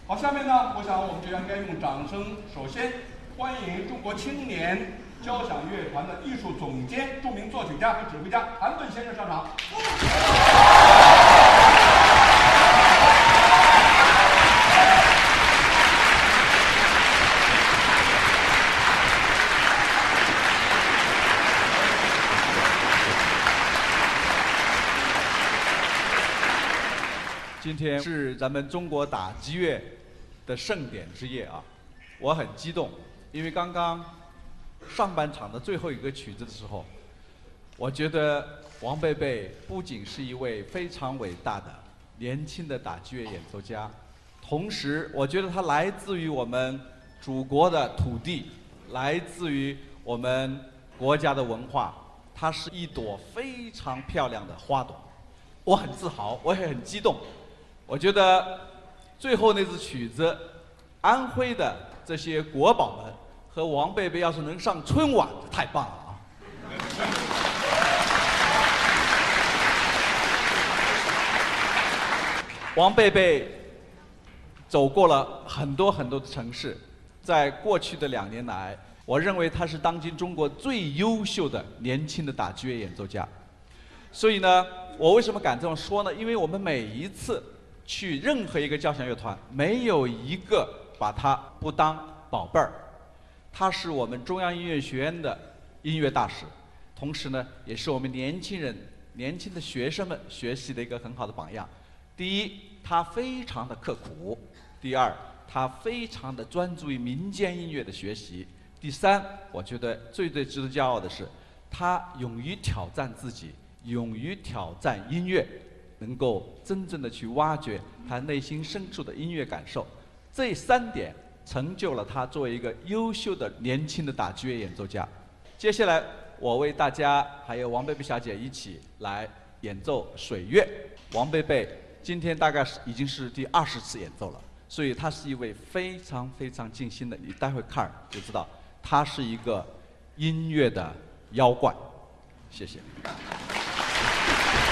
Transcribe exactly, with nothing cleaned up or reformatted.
好，下面呢，我想我们就应该用掌声，首先欢迎中国青年交响乐团的艺术总监、著名作曲家和指挥家韩盾先生上场。 今天是咱们中国打击乐的盛典之夜啊，我很激动，因为刚刚上半场的最后一个曲子的时候，我觉得王贝贝不仅是一位非常伟大的年轻的打击乐演奏家，同时我觉得他来自于我们祖国的土地，来自于我们国家的文化，它是一朵非常漂亮的花朵，我很自豪，我也很激动。我觉得最后那支曲子，安徽的这些国宝们和王贝贝要是能上春晚，太棒了啊！王贝贝走过了很多很多的城市，在过去的两年来，我认为他是当今中国最优秀的年轻的打击乐演奏家。所以呢，我为什么敢这么说呢？因为我们每一次去任何一个交响乐团，没有一个把他不当宝贝儿。他是我们中央音乐学院的音乐大使，同时呢，也是我们年轻人、年轻的学生们学习的一个很好的榜样。第一，他非常的刻苦；第二，他非常的专注于民间音乐的学习；第三，我觉得最最值得骄傲的是，他勇于挑战自己，勇于挑战音乐。能够真正的去挖掘他内心深处的音乐感受，这三点成就了他作为一个优秀的年轻的打击乐演奏家。接下来，我为大家还有王贝贝小姐一起来演奏水乐。王贝贝今天大概是已经是第二十次演奏了，所以她是一位非常非常尽心的，你待会看就知道，她是一个音乐的妖怪。谢谢。